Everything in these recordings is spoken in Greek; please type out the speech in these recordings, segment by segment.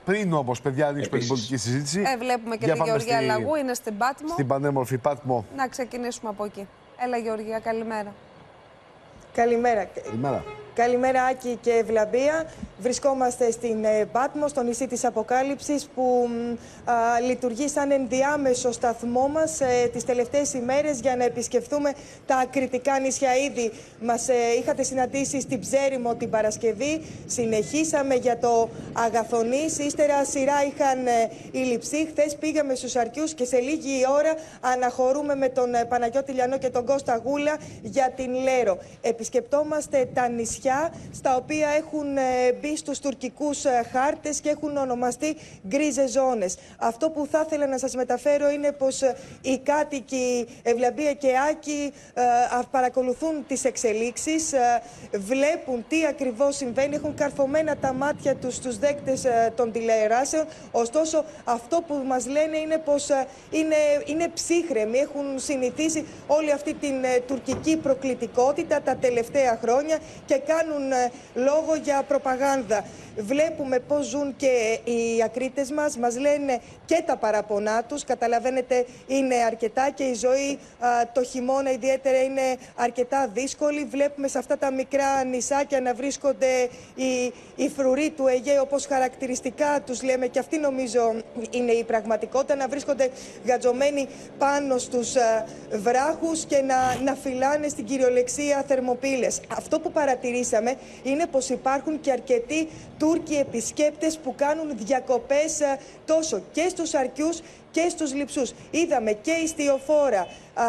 Πριν όμως, παιδιά, ανοίξουμε την πολιτική συζήτηση. Βλέπουμε και τη Γεωργία Λαγού, είναι στην Πάτμο. Στην πανέμορφη Πάτμο. Να ξεκινήσουμε από εκεί. Έλα, Γεωργία, καλημέρα. Καλημέρα. Καλημέρα. Καλημέρα, Άκη και Ευλαμπία. Βρισκόμαστε στην Πάτμο, στο νησί της Αποκάλυψης, που λειτουργεί σαν ενδιάμεσο σταθμό μας τις τελευταίες ημέρες για να επισκεφθούμε τα κρητικά νησιά. Ήδη μας είχατε συναντήσει στην Ψέριμο την Παρασκευή. Συνεχίσαμε για το Αγαθονής. Ύστερα σειρά είχαν οι Λειψοί. Χθες πήγαμε στους Αρκιούς και σε λίγη ώρα αναχωρούμε με τον Παναγιώτη Λιανό και τον Κώστα Γούλα για την Λέρο. Επισκεπτόμαστε τα νησιά στα οποία έχουν μπει στους τουρκικούς χάρτες και έχουν ονομαστεί γκρίζες ζώνες. Αυτό που θα ήθελα να σας μεταφέρω είναι πως οι κάτοικοι Ευλαμπία και Άκη παρακολουθούν τις εξελίξεις, βλέπουν τι ακριβώς συμβαίνει, έχουν καρφωμένα τα μάτια τους στους δέκτες των τηλεοράσεων. Ωστόσο, αυτό που μας λένε είναι πως είναι ψύχρεμοι, έχουν συνηθίσει όλη αυτή την τουρκική προκλητικότητα τα τελευταία χρόνια και κάνουν λόγο για προπαγάνδα. Βλέπουμε πώς ζουν και οι ακρίτες μας, μας λένε και τα παραπονά τους. Καταλαβαίνετε, είναι αρκετά και η ζωή το χειμώνα ιδιαίτερα είναι αρκετά δύσκολη. Βλέπουμε σε αυτά τα μικρά νησάκια να βρίσκονται οι φρουροί του Αιγαίου, όπως χαρακτηριστικά τους λέμε, και αυτή νομίζω είναι η πραγματικότητα, να βρίσκονται γατζωμένοι πάνω στους βράχους και να φυλάνε στην κυριολεξία θερμοπύλες. Αυτό που παρατηρήσαμε είναι πως υπάρχουν και αρκετοί Τούρκοι επισκέπτες που κάνουν διακοπές τόσο και στους Αρκιούς και στους Λειψούς. Είδαμε και ιστιοφόρα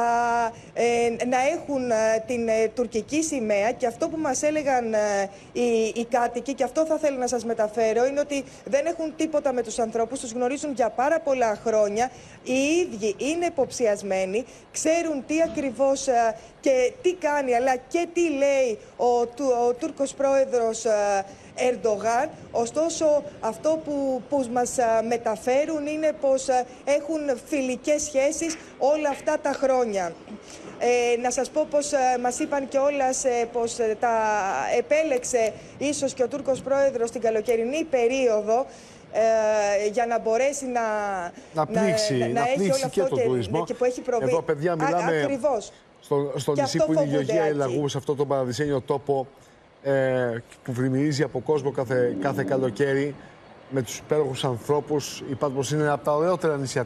να έχουν την τουρκική σημαία, και αυτό που μας έλεγαν οι κάτοικοι, και αυτό θα θέλω να σας μεταφέρω, είναι ότι δεν έχουν τίποτα με τους ανθρώπους, τους γνωρίζουν για πάρα πολλά χρόνια, οι ίδιοι είναι υποψιασμένοι, ξέρουν τι ακριβώς και τι κάνει, αλλά και τι λέει ο Τούρκος πρόεδρος Ερντογάν. Ωστόσο, αυτό που μας μεταφέρουν είναι πως έχουν φιλικές σχέσεις όλα αυτά τα χρόνια. Να σας πω πως μας είπαν κιόλας πως τα επέλεξε ίσως και ο Τούρκος πρόεδρος την καλοκαιρινή περίοδο για να μπορέσει να πλήξει όλο και αυτό τον τουρισμό. Και που έχει προβεί. Εδώ, παιδιά, μιλάμε ακριβώς. Στο νησί που είναι η Γεωργία Λαγού, σε αυτό το παραδεισένιο τόπο που πλημμυρίζει από κόσμο κάθε καλοκαίρι με τους υπέροχους ανθρώπους. Η Πάτμος είναι από τα ωραιότερα νησιά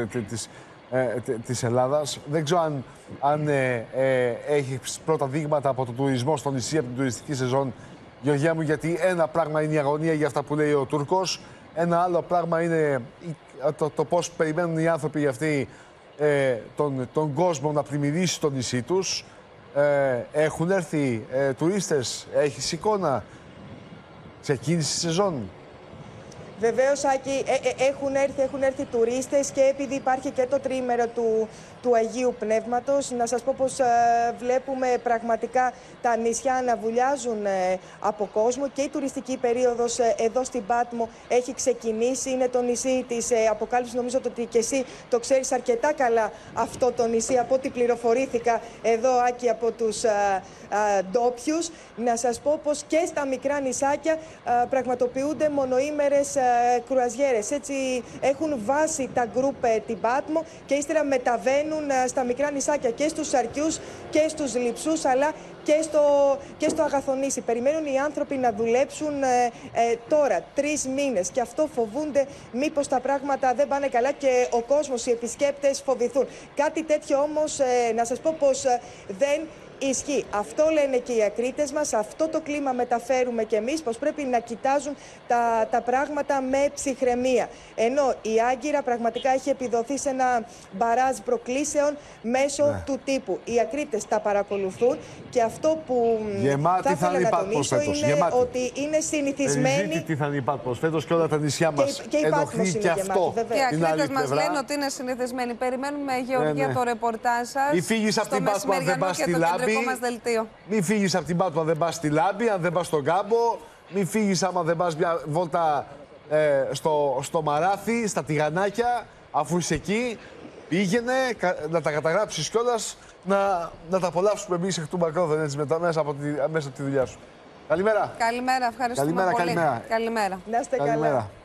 της Ελλάδας. Δεν ξέρω αν έχει πρώτα δείγματα από τον τουρισμό στο νησί, από την τουριστική σεζόν, Γεωργία μου, γιατί ένα πράγμα είναι η αγωνία για αυτά που λέει ο Τούρκος, ένα άλλο πράγμα είναι το πώς περιμένουν οι άνθρωποι αυτοί τον κόσμο να πλημμυρίσει το νησί τους. Έχουν έρθει τουρίστες, έχεις εικόνα, ξεκίνησε η σεζόν? Βεβαίως, Άκη, έχουν έρθει τουρίστες, και επειδή υπάρχει και το τριήμερο του Αγίου Πνεύματος, να σας πω πως βλέπουμε πραγματικά τα νησιά να βουλιάζουν από κόσμο, και η τουριστική περίοδος εδώ στην Πάτμο έχει ξεκινήσει. Είναι το νησί της Αποκάλυψης, νομίζω ότι και εσύ το ξέρεις αρκετά καλά αυτό το νησί, από ό,τι πληροφορήθηκα εδώ, Άκη, από τους ντόπιους. Να σας πω πως και στα μικρά νησάκια πραγματοποιούνται μονοήμερες κρουαζιέρες. Έτσι έχουν βάσει τα γκρουπ την Πάτμο και ύστερα μεταβαίνουν στα μικρά νησάκια και στους Αρκιούς και στους Λειψούς, αλλά και στο Αγαθονήσι. Περιμένουν οι άνθρωποι να δουλέψουν τώρα 3 μήνες, και αυτό φοβούνται μήπως τα πράγματα δεν πάνε καλά και ο κόσμος, οι επισκέπτες φοβηθούν. Κάτι τέτοιο όμως να σας πω πως δεν ισχύει. Αυτό λένε και οι ακρίτες μας, αυτό το κλίμα μεταφέρουμε και εμείς, πως πρέπει να κοιτάζουν τα πράγματα με ψυχραιμία. Ενώ η Άγκυρα πραγματικά έχει επιδοθεί σε ένα μπαράζ προκλήσεων μέσω του τύπου. Οι ακρίτες τα παρακολουθούν, και αυτό που θα ήθελα να τονίσω είναι ότι είναι συνηθισμένοι. Τι θα είναι η Πάτμος φέτος, και όλα τα νησιά μας ενοχλεί και αυτό. Και οι ακρίτες μας λένε ότι είναι συνηθισμένοι. Περιμένουμε, Γεωργία, το ρεπορτάζ σας. Ή φύγεις από την Πάτμο, δεν πας στη Λάμπη. Μην φύγεις από την Πάτμο αν δεν πας στη Λάμπη, αν δεν πας στον Κάμπο. Μην φύγεις άμα δεν πας μια βόλτα στο Μαράθι, στα Τηγανάκια, αφού είσαι εκεί. Πήγαινε να τα καταγράψεις κιόλας, να τα απολαύσουμε εμείς εκ του μακρόθεν, έτσι, μέσα από τη δουλειά σου. Καλημέρα. Καλημέρα, ευχαριστούμε πολύ. Καλημέρα. Καλημέρα. Να είστε καλά.